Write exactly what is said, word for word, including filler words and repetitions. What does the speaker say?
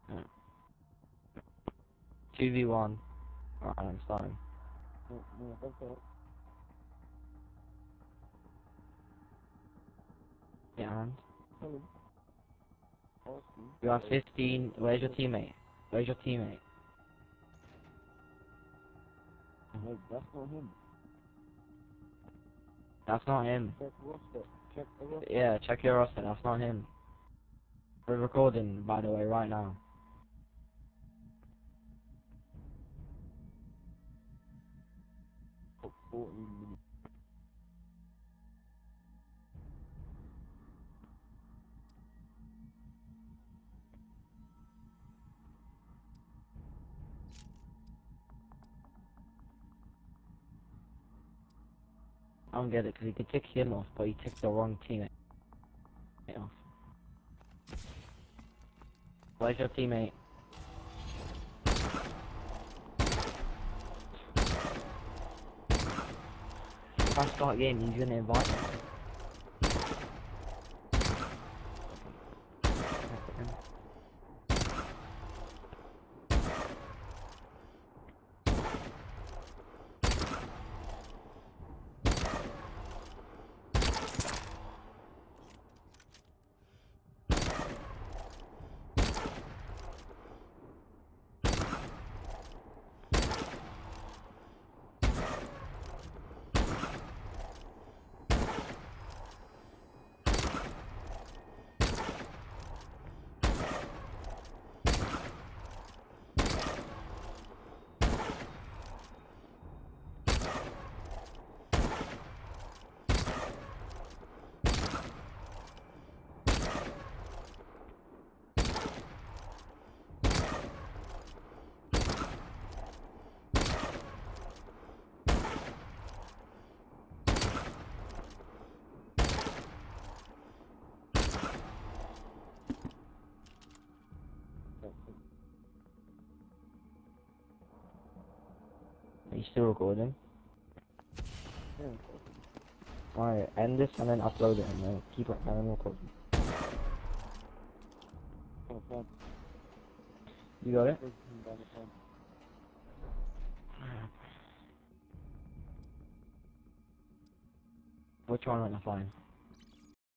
two v one. Alright, I'm starting. Yeah, and you have fifteen. Where's your teammate? Where's your teammate? Like, that's not him. That's not him. Check roster. Check the roster. Yeah, check your roster. That's not him. We're recording, by the way, right now. For fourteen minutes. I don't get it, because he could tick him off, but he ticked the wrong teammate off. Where's your teammate? If I start game, he's gonna invite me. Are you still recording? Yeah. Alright, end this and then upload it and then keep it and recording. Oh, God. You got it? Everything down the phone. Which one went fine?